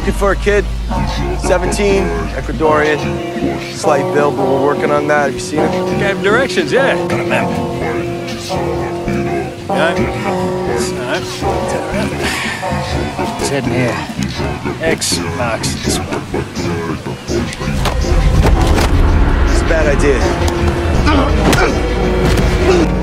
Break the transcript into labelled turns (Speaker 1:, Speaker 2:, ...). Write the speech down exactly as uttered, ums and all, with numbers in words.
Speaker 1: Looking for a kid, seventeen, Ecuadorian, slight build, but we're working on that. Have you seen him?
Speaker 2: I have directions, yeah. Got a map. Yeah. He's heading here. X marks the spot.
Speaker 1: It's a bad idea.